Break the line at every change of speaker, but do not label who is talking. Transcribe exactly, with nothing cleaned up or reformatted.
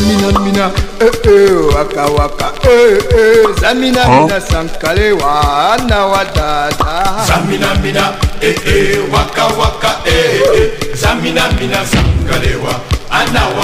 Zamina mina eh eh waka waka eh eh Zamina mina sankalewa na wadada
Zamina mina eh eh waka waka eh eh Zamina mina sankalewa ana